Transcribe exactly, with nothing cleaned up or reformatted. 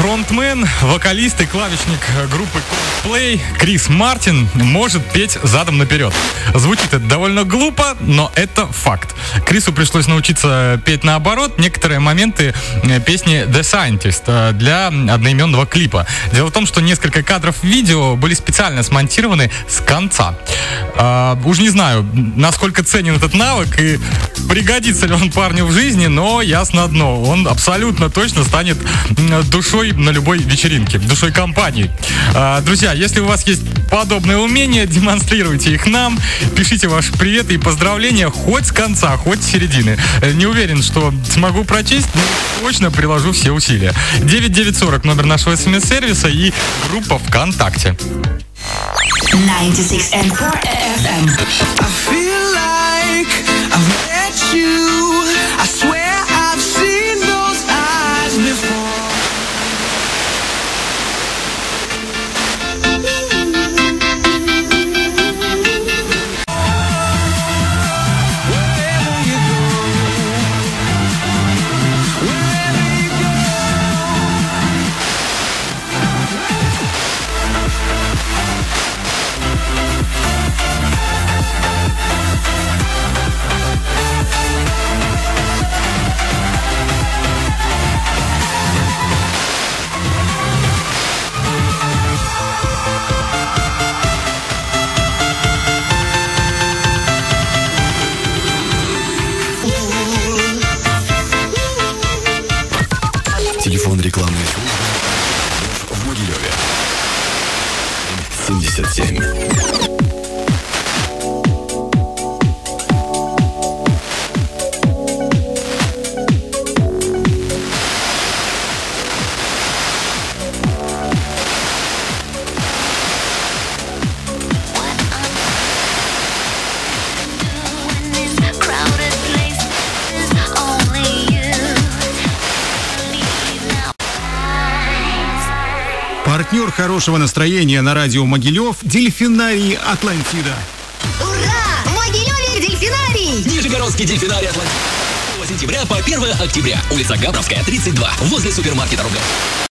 фронтмен, вокалист и клавишник группы Coldplay Крис Мартин может петь задом наперед. Звучит это довольно глупо, но это факт. Крису пришлось научиться петь наоборот некоторые моменты песни The Scientist для одноименного клипа. Дело в том, что несколько кадров видео были специально смонтированы с конца. Uh, уж не знаю, насколько ценен этот навык и пригодится ли он парню в жизни, но ясно одно: он абсолютно точно станет душой на любой вечеринке, душой компании. Uh, друзья, если у вас есть подобные умения, демонстрируйте их нам, пишите ваши приветы и поздравления хоть с конца, хоть с середины. Не уверен, что смогу прочесть, но точно приложу все усилия. девять девять сорок номер нашего смс-сервиса и группа ВКонтакте. ninety-six point four эф эм. I feel like I've met you. I swear I've seen those eyes before. Телефон рекламной службы в Могилеве. семьдесят семь. Партнер хорошего настроения на радио Могилев — дельфинарий «Атлантида». Ура! В Могилеве дельфинарий! Нижегородский дельфинарий «Атлантида». с первого сентября по первое октября. Улица Габровская, тридцать два. Возле супермаркета «Руга».